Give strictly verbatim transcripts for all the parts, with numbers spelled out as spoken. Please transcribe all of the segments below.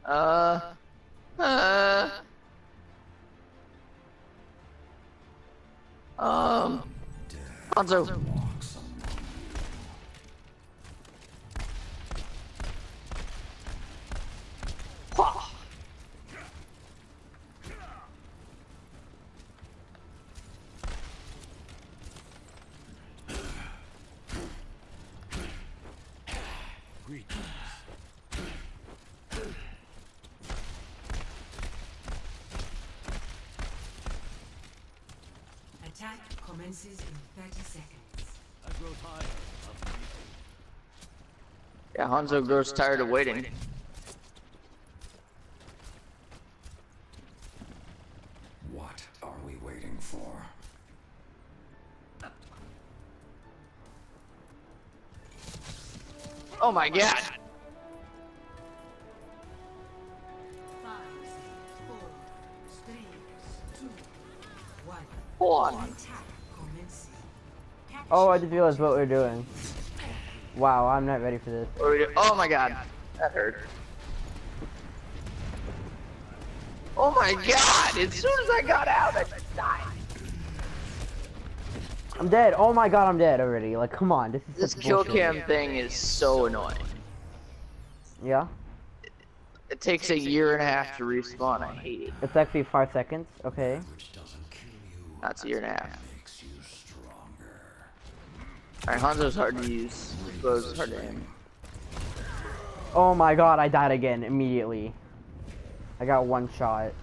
Uh, uh, um, Hanzo. Attack commences in thirty seconds. I grow tired of waiting. Yeah, Hanzo grows tired of waiting. What are we waiting for? Oh my god! Five, four, three, two, one. One. Attack commencing. Oh, I just realized what we're doing. Wow, I'm not ready for this. What are we do- Oh my god, that hurt. Oh my god! As soon as I got out, I just died. I'm dead. Oh my god, I'm dead already. Like, come on, this is This such kill bullshit. cam thing is so annoying. Yeah, It takes a year and a half to respawn. I hate it. it's actually five seconds. Okay. Which doesn't kill you, That's a year and a half. makes you stronger. Alright, Hanzo's hard to use. Bow's hard to aim. Oh my god, I died again immediately. I got one shot.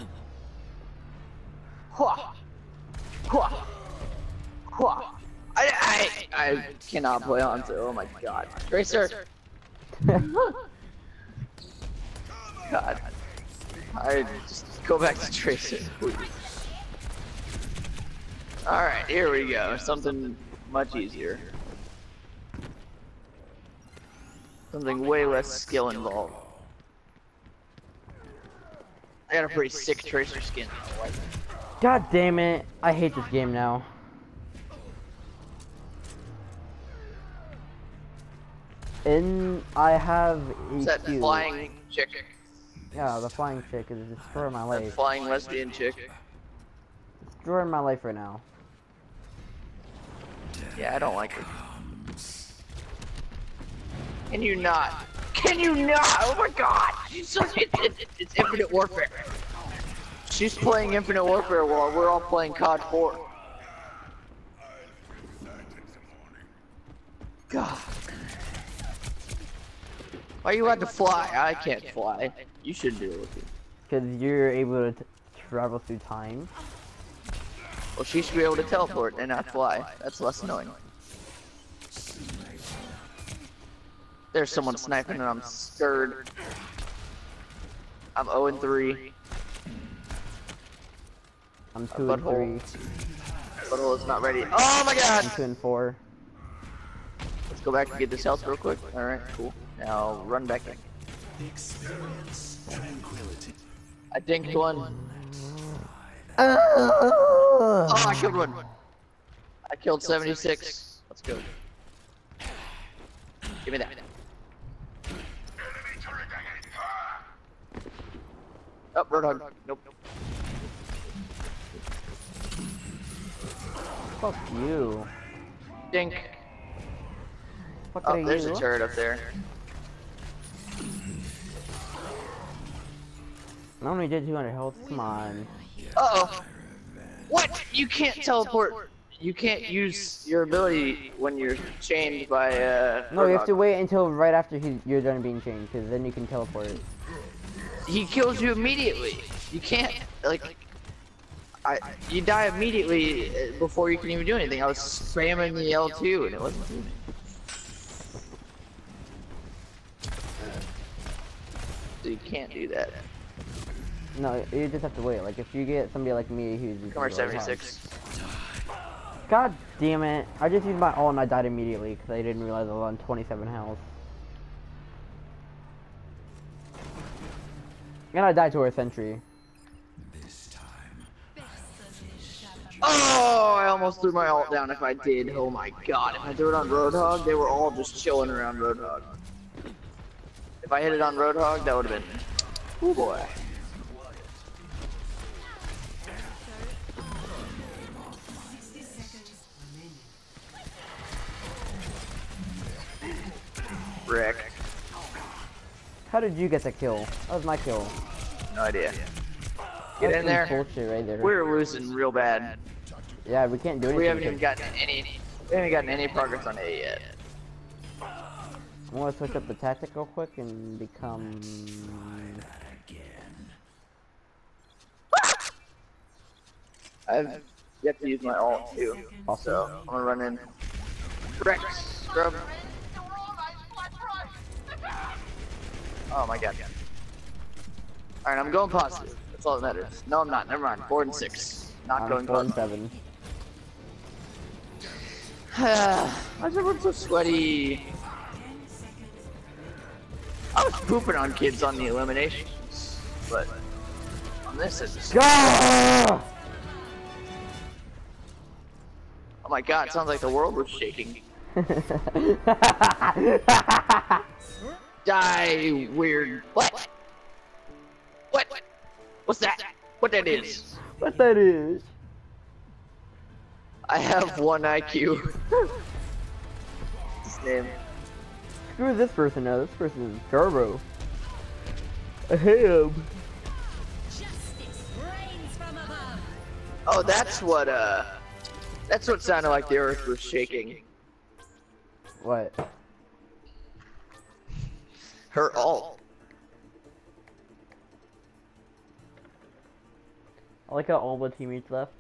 Hua! Hua! Hua! I, I, I cannot play Hanzo. Oh my god. Tracer! God. I just go back to Tracer, please. Alright, here we go. Something much easier. Something way less skill involved. I got a pretty sick Tracer skin. I like it. God damn it. I hate this game now. And I have It's that E Q. flying chick. Yeah, the flying chick is destroying my That life. flying lesbian chick. Destroying my life right now. Yeah, I don't like her. Can you not? Can you not? Oh my god! She's so, it, it, it's Infinite Warfare. She's playing Infinite Warfare while we're all playing C O D four. God. Why are you allowed to fly? I can't fly. You should do it. Because you're able to t travel through time. Well, she should be able to teleport and not fly. That's less annoying. There's someone sniping and I'm scared. I'm zero and three. I'm two and butthole. three. Butthole is not ready. Oh my god! I'm two and four. Let's go back and get this health real quick. Alright, cool. Now run back in. Experience tranquility. I dinked one. Oh, I killed one. I killed seventy-six. Let's go. Give me that. Oh, Roadhog. Nope. Fuck you. Dink. Fuck Oh, are there's you? a turret up there. I only did two hundred health. Come on. Uh oh. What? You can't teleport. You can't use your ability when you're chained by uh. No, you have to Roadhog. wait until right after he, you're done being chained, because then you can teleport. He kills you immediately. You can't like. I you die immediately uh, before you can even do anything. I was spamming the L two and it wasn't doing it. So you can't do that. No, you just have to wait. Like, if you get somebody like me who's... Come here, seventy-six. God damn it. I just used my ult and I died immediately, because I didn't realize I was on twenty-seven health. And I died to a sentry. This time. Oh, I almost threw my ult down if I did. Oh my god. If I threw it on Roadhog, they were all just chilling around Roadhog. If I hit it on Roadhog, that would have been Oh boy. sixty seconds remaining. Rick. How did you get the kill? That was my kill. No idea. That's Get in some there. bullshit right there. We're losing real bad. Yeah, we can't do anything. We haven't even because- gotten any. We haven't gotten any progress on A yet. I want to switch up the tactic real quick and become. I've yet to use my ult too. So I'm gonna run in. Rex, scrub. Oh my god. Alright, I'm going positive. That's all that matters. No, I'm not. Never mind. Four and six. Not I'm going four and positive. seven. Why is everyone so sweaty? I was pooping on kids on the eliminations, but on this it's. Gah! Oh my god! It sounds like the world was shaking. Die, weird. What? What? What's that? What that is? What that is? I have one I Q. His name. Screw this person now. This person is Turbo. Ahem. Justice reigns from above. Oh, that's what. Uh, that's what sounded like the earth was shaking. What? Her ult. I like how all the teammates left.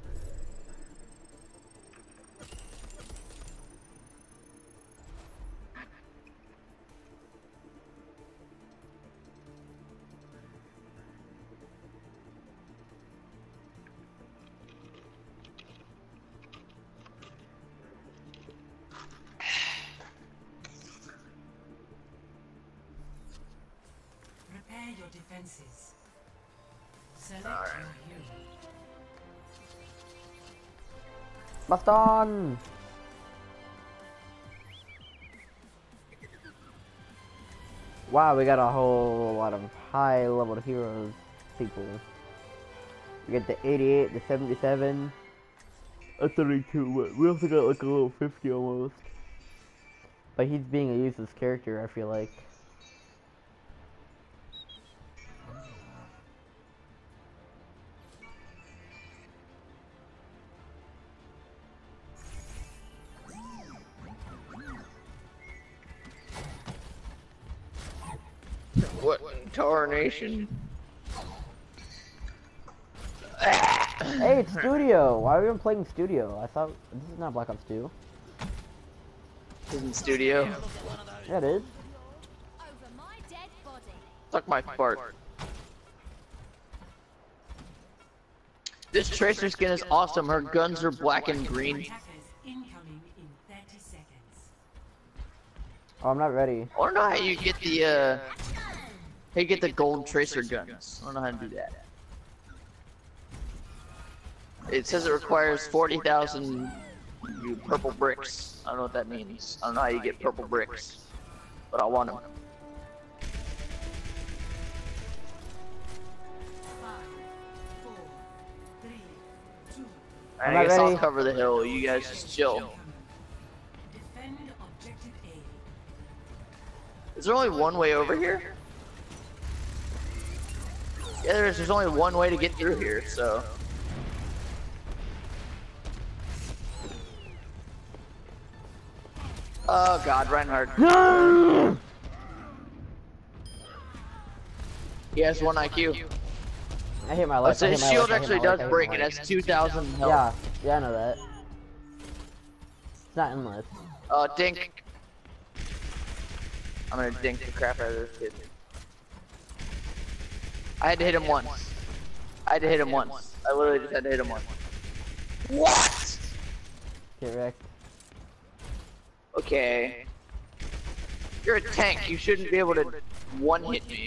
Prepare your defenses. Select Alright. your hero. Baston! Wow, we got a whole lot of high level heroes people. We get the eighty-eight, the seventy-seven, a thirty-two, but we also got like a little fifty almost. But he's being a useless character, I feel like. What in tarnation? Hey, it's Studio! Why are we even playing Studio? I thought this is not Black Ops two. In studio. Yeah, it is. Over my dead body. Suck my fart. This tracer skin is awesome. Her guns are black and green. Attackers incoming in thirty seconds. Oh, I'm not ready. I don't know how you get the uh, how you get the gold tracer guns. I don't know how to do that. It says it requires forty thousand purple bricks. I don't know what that means. I don't know how you get purple bricks, but I want them. Five, four, three, two, Alright, not I guess I'll ready. cover the hill. You guys just chill. incoming. Defend objective A. Is there only one way over here? Yeah, there is. There's only one way to get through here, so. Oh god, Reinhardt. He has one I Q. I hit my Oh, life. so I hit his my shield life, I hit actually my life, does I hit break. my It life. has two thousand health. Yeah, yeah, I know that. It's not endless. Oh, dink. I'm gonna dink the crap out of this kid. I had to hit him once. I had to hit him once. I literally just had to hit him once. What? Get wrecked. Okay. You're a tank. You shouldn't be able to one hit me.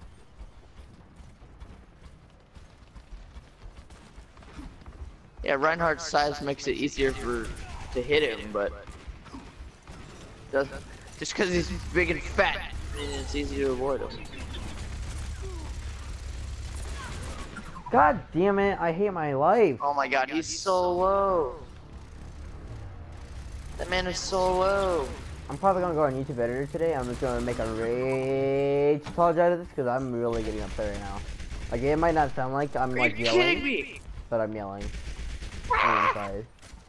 Yeah, Reinhardt's size makes it easier for to hit him, but doesn't just because he's big and fat, I mean, it's easy to avoid him. God damn it, I hate my life. Oh my god, he's so low. That man is so low. I'm probably gonna go on YouTube editor today. I'm just gonna make a rage apologize to this because I'm really getting upset right now. Like it might not sound like I'm Are like you yelling, kidding me? but I'm yelling. I'm inside.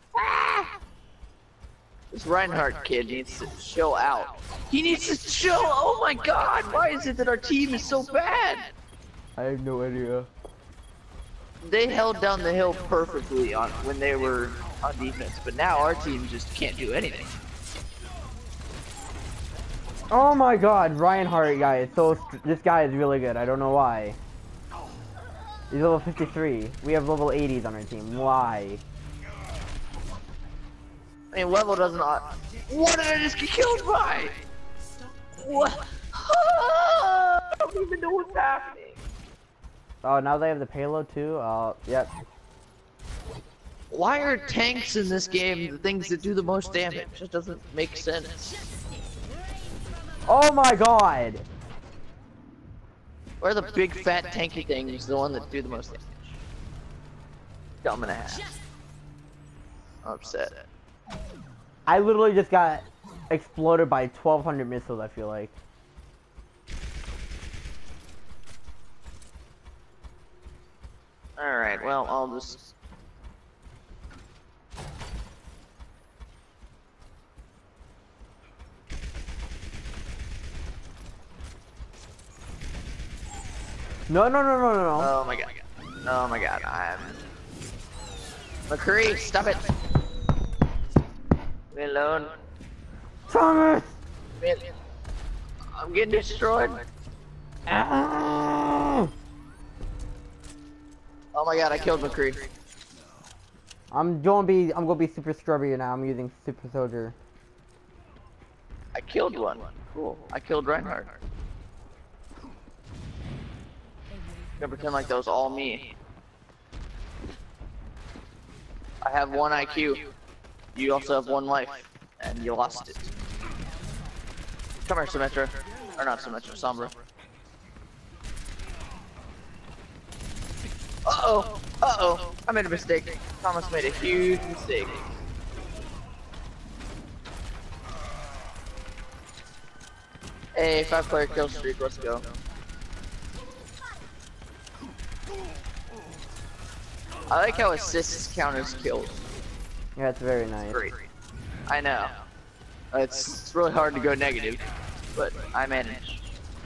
This Reinhardt kid needs to chill out. He needs to chill. Oh my god, why is it that our team is so bad? I have no idea. They held down the hill perfectly on when they were on defense, but now our team just can't do anything. Oh my god, Reinhardt guy is so str this guy is really good. I don't know why. He's level fifty-three. We have level eighties on our team. Why? I mean, level doesn't. What did I just get killed by? What? I don't even know what's happening. Oh, now they have the payload too? Uh, yep. Why are tanks in this game the things that do the most damage? It doesn't make sense. Oh my god! Why are the big fat tanky things the one that do the most damage? Dumb and a half. I'm upset. I literally just got exploded by twelve hundred missiles, I feel like. Alright, well, I'll just... No, no, no, no, no, no. Oh my god. Oh my god, I'm... McCree, stop it! Leave me alone. Thomas! Leave me- I'm getting destroyed. Ah! Oh my god, I killed McCree. I'm gonna be, I'm gonna be super scrubby now. I'm using super soldier. I killed one. Cool. I killed Reinhardt. Gonna pretend like that was all me. I have one I Q. You also have one life, and you lost it. Come here, Symmetra. Or not Symmetra, Sombra. Uh-oh! Uh-oh! I made a mistake. Thomas made a huge mistake. Hey, five player kill streak, let's go. I like how assists count as kills. Yeah, it's very nice. Great. I know. It's, it's really hard to go negative, but I managed.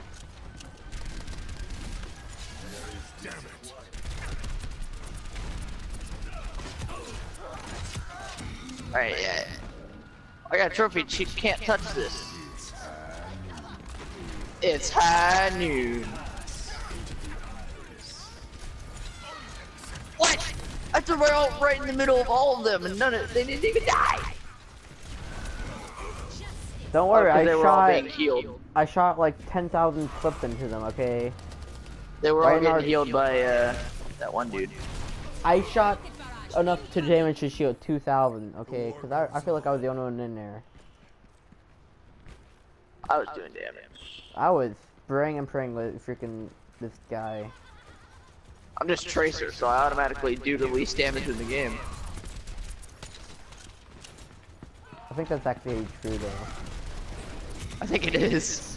Alright, yeah. I got a trophy, she can't touch this. It's high noon. What? I threw my ult right in the middle of all of them and none of they didn't even die! Don't worry, Oh, 'cause I they were all shot, being healed. I shot like ten thousand flips into them, okay? They were all Reinhardt- getting healed by uh, that one dude. I shot enough to damage his shield two thousand, okay? Because I, I feel like I was the only one in there. I was doing damage. I was spraying and praying with freaking this guy. I'm just Tracer, so I automatically do the least damage in the game. I think that's actually true though. I think it is.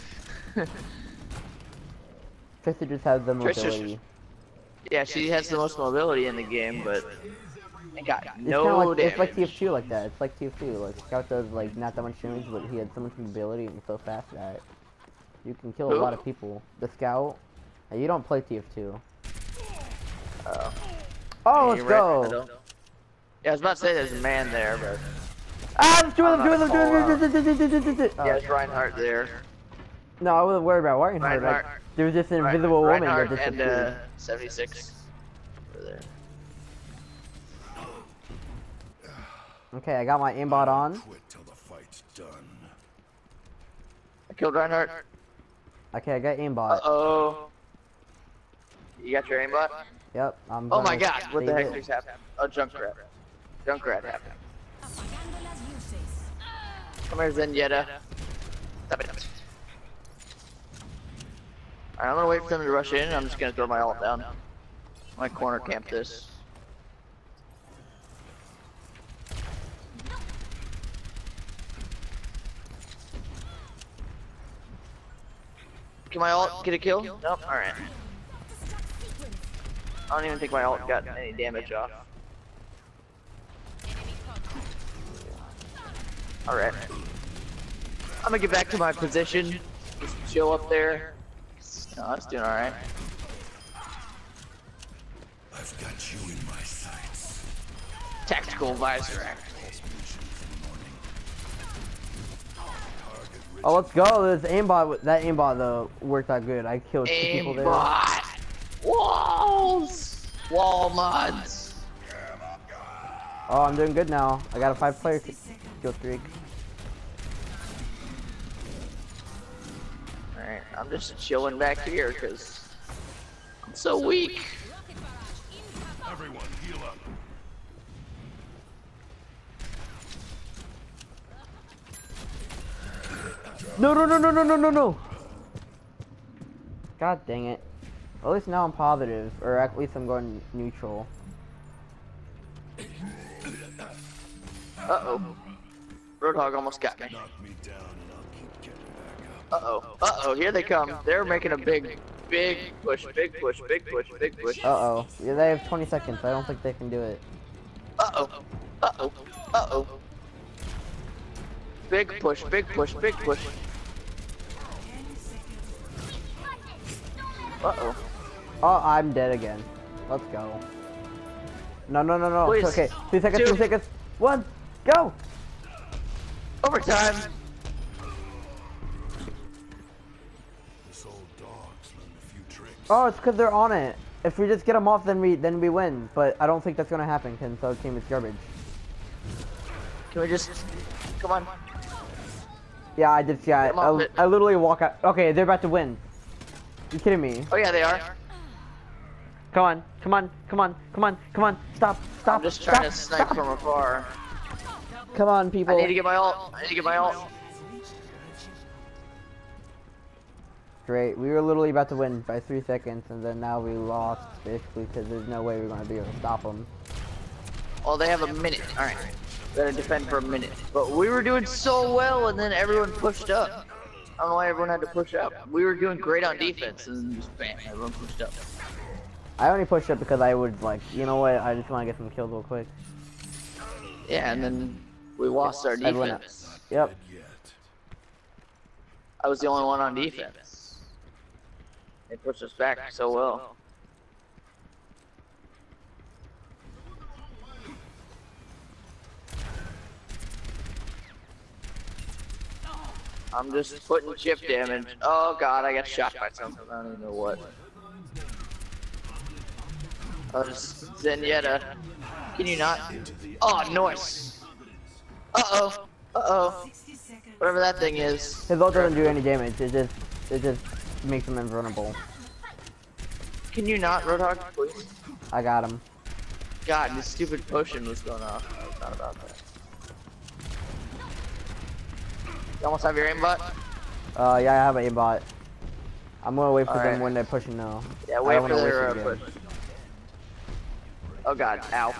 Tracer just has the Tracer's- mobility. Yeah, she has the most mobility in the game, but it got It's no kinda like, damage. it's like T F two like that. It's like T F two. Like Scout does like not that much damage, but he had so much mobility and so fast that you can kill Who? a lot of people. The Scout. And you don't play T F two. Uh, Oh, yeah, let's you're right, I go! don't- Yeah, I was about to say there's a man there, but Ah, let's do it! I'm Let's do it! not Let's do it! Let's do it! Let's do it! Let's do it! Let's do it! yeah, it's Reinhardt there. No, I wasn't worried about Reinhardt. Like, Reinhardt. there was just an Rein- invisible woman that Reinhardt just and appeared. uh, seventy-six over there. Okay, I got my aimbot on. Quit till the fight's done. I killed Reinhardt. Okay, I got aimbot. Uh oh. You got your aimbot? Yep, I'm Oh my gonna god, what the save heck it. just happened? Oh, Junkrat. Junkrat happened. Come here, Zenyatta. Stop it. Alright, I'm gonna wait for them to rush in, and I'm just gonna throw my ult down. My corner camp this. Can my ult get a kill? Nope. Alright. I don't even think my ult got any damage off. Alright. I'm gonna get back to my position. Just chill up there. No, I was doing alright. I've got you in my sights. Tactical visor act. Oh, let's go. This aimbot, that aimbot though worked out good. I killed two people there. Aimbot! Walls! Wall mods! Oh, I'm doing good now. I got a five player kill streak. Alright, I'm just chilling back here because I'm so weak. Everyone, heal up. No, no, no, no, no, no, no, no. God dang it. At least now I'm positive, or at least I'm going neutral. Uh-oh. Roadhog almost got me. Knock me down and I'll keep getting back up. Uh-oh. Uh-oh, here they come. They're making a big, big push, big push, big push, big push. Uh-oh. Yeah, they have twenty seconds. I don't think they can do it. Uh-oh. Uh-oh. Uh-oh. Big push, big push, big push. Uh-oh. Oh, I'm dead again. Let's go. No, no, no, no. Please. It's okay. Two seconds, Two. two seconds. One. Go. Overtime. This old dog's learned a few tricks. Oh, it's because they're on it. If we just get them off, then we then we win. But I don't think that's gonna happen because our team is garbage. Can we just... Come on. Yeah, I did see. I, Come on, I, Pit. I literally walk out. Okay, they're about to win. You kidding me? Oh yeah, they are. Come on, come on, come on, come on, come on. Stop, stop, I'm just trying stop, to snipe stop. from afar. Come on, people. I need to get my ult. I need to get my ult. Great. We were literally about to win by three seconds, and then now we lost basically because there's no way we're gonna be able to stop them. Well, they have a minute. All right. Gotta defend for a minute. But we were doing so well, and then everyone pushed up. I don't know why everyone had to push up. We were doing great on defense, and then just bam, everyone pushed up. I only pushed up because I would like, you know what? I just want to get some kills real quick. Yeah, and then we lost our Everyone up. defense. Yep. Yet. I was the only one on defense. They pushed us back so well. I'm just putting chip damage. Oh god, I got shot by something. I don't even know what. Oh, just Zenyatta. Can you not? Oh, nice. Uh-oh. Uh-oh. Whatever that thing is. His ult doesn't do any damage. It just, it just makes him invulnerable. Can you not, Roadhog, please? I got him. God, this stupid potion was going off. I was not about that. You almost have your aimbot? Uh, yeah, I have an aimbot. I'm gonna wait for Alright. them when they're pushing now. Yeah, I wait don't for wanna their uh, waste it push. again. Oh god, ow.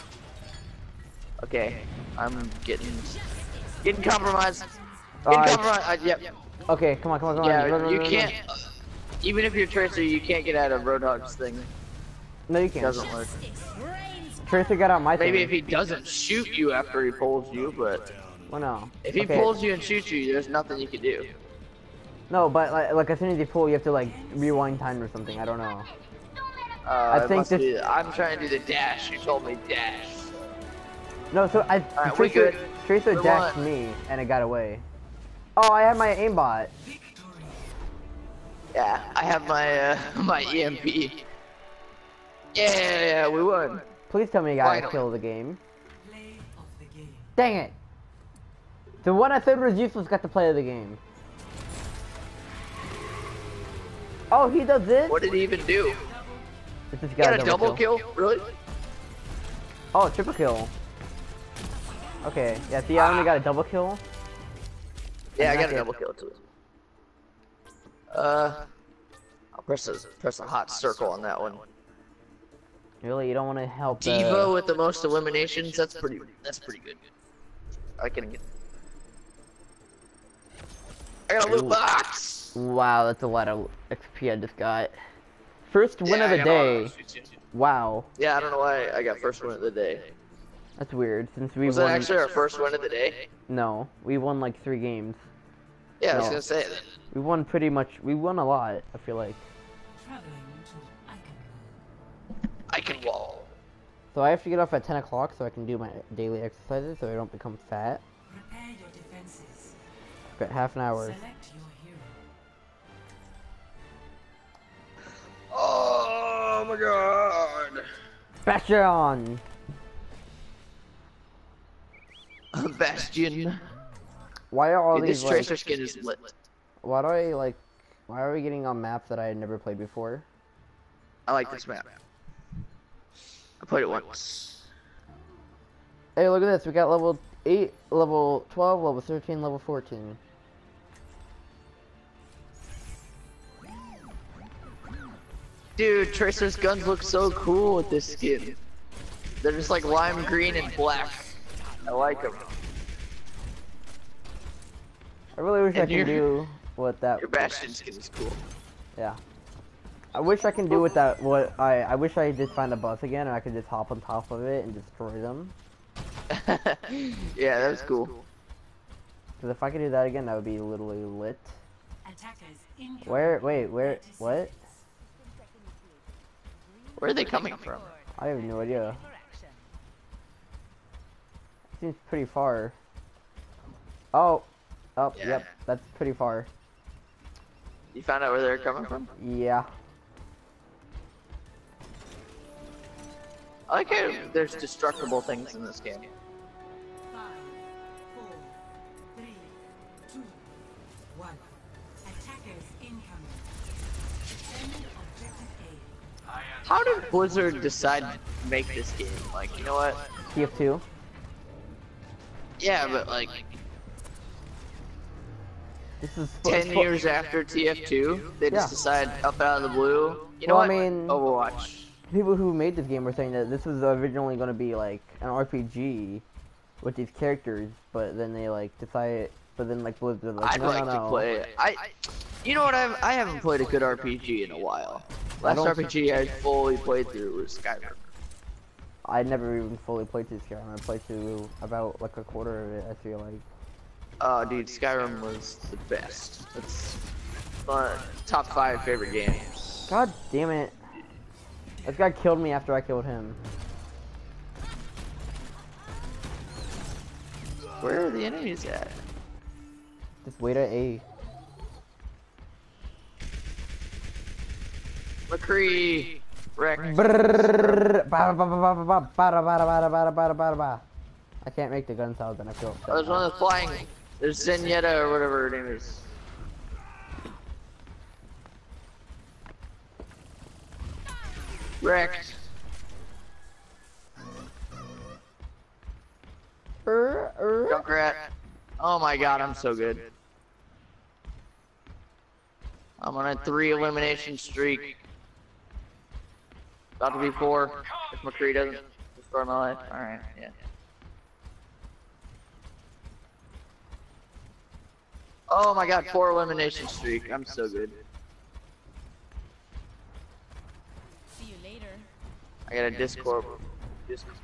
Okay, I'm getting getting compromised. Getting Alright. compromised. Uh, yep. Okay, come on, come on, come on. Yeah, Run, run, you run, run. can't. Even if you're Tracer, you can't get out of Roadhog's thing. No, you It can't. doesn't work. Tracer got out my Maybe thing. if he doesn't shoot you after he pulls you, but Well, no. if he Okay. pulls you and shoots you, there's nothing you can do. No, but like, like as soon as you pull, you have to like rewind time or something. I don't know. Uh, I it think must this- be- I'm trying to do the dash. You told me dash. No, so I Alright, we Tracer, good. Tracer We dashed won. me and it got away. Oh, I have my aimbot. Yeah, I have my uh, my E M P. Yeah, yeah, yeah, we won. Please tell me you got to Finally. kill the game. Play of the game. Dang it! The one I said was useless got to play of the game. Oh, he does this? What did he even do? It's just He got a double kill? Really? Oh, triple kill. Okay, yeah, see, I only got a double kill. Yeah, I And got a that's it. double kill too. Uh, I'll press a press a hot circle on that one. Really, you don't want to help the... Devo with the most eliminations. That's pretty. That's pretty good. I can get. I got a loot Ooh. box. Wow, that's a lot of X P I just got. First win Yeah, of I the got all day. those shoots, yeah. Wow, Yeah, I don't know why I got first win of the day. that's weird. Since we Was won. that actually our first win of the day? No, we won like three games. Yeah, I was No. gonna say that. We won pretty much. We won a lot. I feel like. Traveling to Iconwall. I can wall. So I have to get off at ten o'clock so I can do my daily exercises so I don't become fat. Prepare your defenses. I've got half an hour. Select your hero. Oh my god. Bastion! Bastion. Why are all Dude, these this like, tracer skin is lit. why do I like why are we getting on maps that I had never played before? I like this map. I played it once. Hey, look at this. We got level eight, level twelve, level thirteen, level fourteen. Dude, Tracer's guns look so cool with this skin. They're just like lime green and black. I like them. I really wish I And could your- do what that Your Bastion skin is cool. Yeah. I wish I can do with that what I I wish I just find a bus again and I could just hop on top of it and destroy them. Yeah, that's cool. Cause if I could do that again, that would be literally lit. Attackers incoming. Where? Wait, where? What? Where are they coming from? I have no idea. Seems pretty far. Oh. Oh, Yeah. yep. That's pretty far. You found out where they're coming from? Yeah. I like how there's destructible things in this game. Five, four, three, two, one. Attackers incoming. Defend objective A. How did Blizzard decide to make this game? Like, you know what? T F two. Yeah, but like This is ten years after T F two, they just Yeah. decide up out of the blue. You know Well, what? I mean- Overwatch. People who made this game were saying that this was originally going to be like an R P G with these characters, but then they like decided, but then like Blizzard like I'd no, like no, to no. play it. I, you know what? I've, I haven't played a good R P G in a while. Last don't- R P G I fully played through was Skyrim. I never even fully played through Skyrim. I played through about like a quarter of it. I feel like. Oh, dude, Skyrim was the best. It's uh, top five favorite games. God damn it! This guy killed me after I killed him. Where are the enemies at? Just wait at A. McCree, Rex. Brrrr, ba- ba- ba- ba- ba- ba- ba- ba- ba- ba- ba- ba- ba. I can't make the gun sound, then I feel upset. Oh, there's one that's flying. There's Zenyatta or whatever her name is. Rex. Er, er. Junkrat. Oh my god, I'm so good. I'm on a three elimination streak. About to be four. If McCree doesn't destroy my life. Alright, yeah. Oh my god, four elimination streak. I'm so good. See you later. I got a Discord. Discord.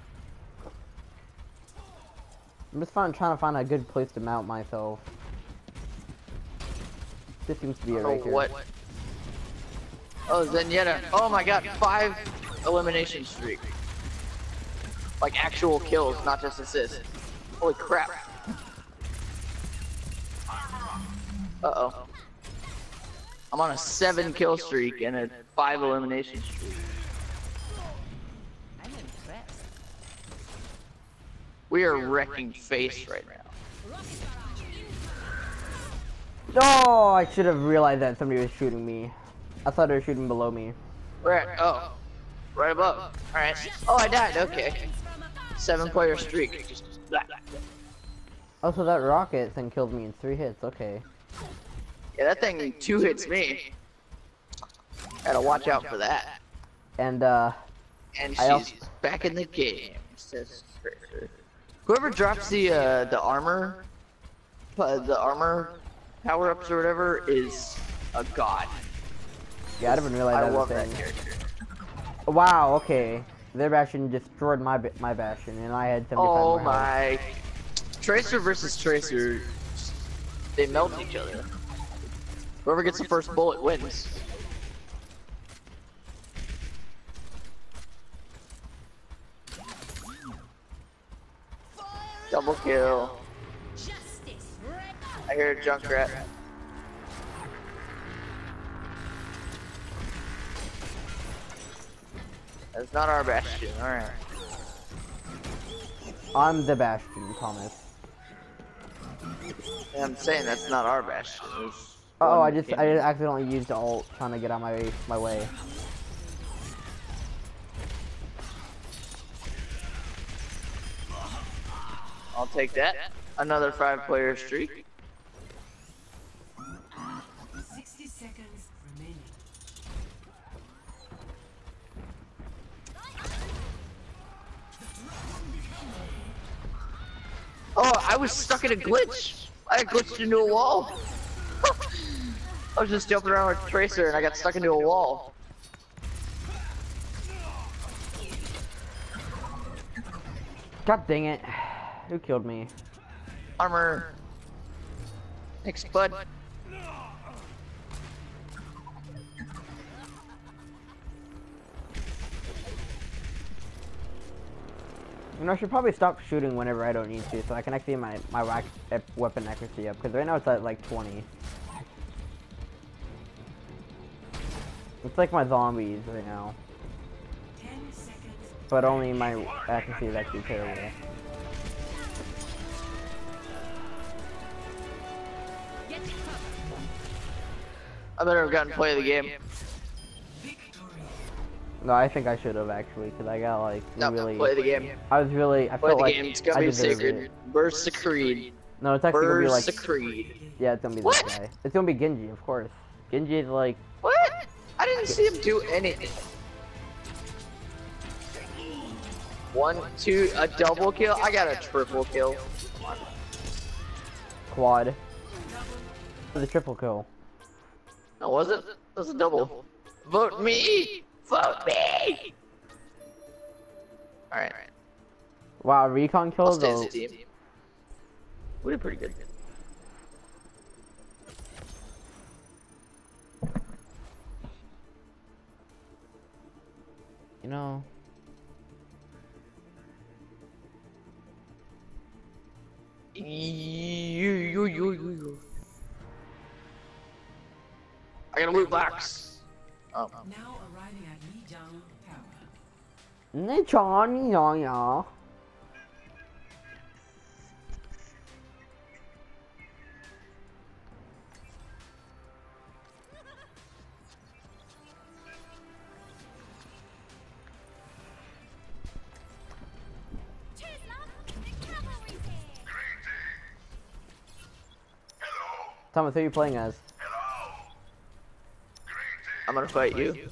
I'm just find, trying to find a good place to mount myself. This seems to be it Oh, right here. what? Oh, Zenyatta. Oh my god, five elimination streak. Like actual kills, not just assists. Holy crap. Uh-oh. I'm on a seven kill streak and a five elimination streak. I'm impressed. We are wrecking face right now. Oh, I should have realized that somebody was shooting me. I thought they were shooting below me. We're at, oh, right above. Alright. Oh, I died, okay. Seven player streak. Just, blah, blah, blah. Oh, so that rocket thing killed me in three hits. Okay. Yeah, that thing two hits me. Gotta watch out for that. And uh, And I she's also- back in the game. Says Tracer. Whoever drops the uh, the armor, uh, the armor power ups or whatever is a god. Yeah, I didn't realize I that was love a that thing. character. Wow, okay. Their Bastion destroyed my ba- my Bastion, and I had seventy-five Oh more health. my! Tracer versus Tracer, they melt each other. Whoever gets the first bullet wins. Double kill. I hear a Junkrat. That's not our Bastion, alright. I'm the Bastion, Thomas. Yeah, I'm saying that's not our Bastion. There's Oh, one I just came I in. just accidentally used the ult trying to get out my my way. I'll take that. Another five player streak. sixty seconds remaining. Oh, I was stuck in a glitch. I glitched into a wall. I was just jumping around with Tracer and I got stuck into a wall. God dang it. Who killed me? Armor. Thanks, bud. You know, I should probably stop shooting whenever I don't need to, so I can actually get my, my whack, ep- weapon accuracy up, because right now it's at like twenty. It's like my zombies right now, ten seconds. but only my accuracy is actually terrible. I better have gotten play of the game. Victory. No, I think I should have actually, because I got like No, really, play the game. I was really, I Play felt the like game. It's gonna I be deserved sacred. it. Burst the Creed. No, it's actually gonna be like, Burst the Creed. yeah, it's gonna be What? this guy. It's gonna be Genji, of course. Genji is like, What? I didn't see him do anything. One, two, a double kill? I got a triple kill. quad. For the triple kill. No, was it? That was a double. Vote me! Vote me! Alright. Wow, recon I'll kills stay though. as a team. We did pretty good. You know. You, you, you, you, you. I got a loot box. Oh. Now arriving at Lijiang Tower. 你瞧你瞧呀。 Thomas, who are you playing as? I'm gonna fight you.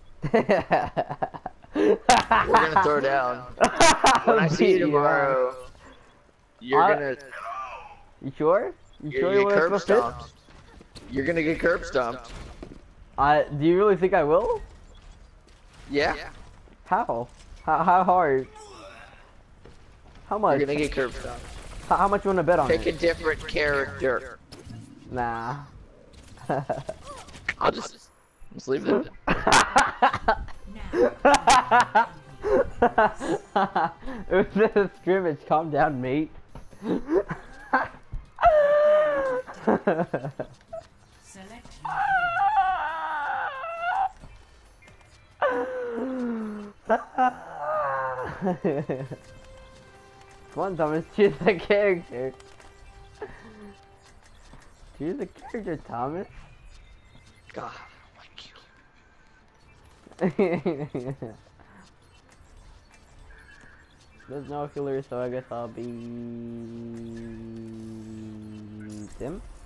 We're gonna throw down. When I see you tomorrow, you're I- gonna You sure? You you're, sure you're you want curb to stomped. You're gonna get curb stomped. I do you really think I will? Yeah. How? How, how hard? How much? You're gonna get curb stomped. How, how much you want to bet on Pick a it? different character. Nah. I'll just, just leave it. It was a scrimmage. Calm down, mate. Select your Come on, Thomas, choose the character. Choose the character, Thomas. God, thank you. There's no healer, so I guess I'll be him.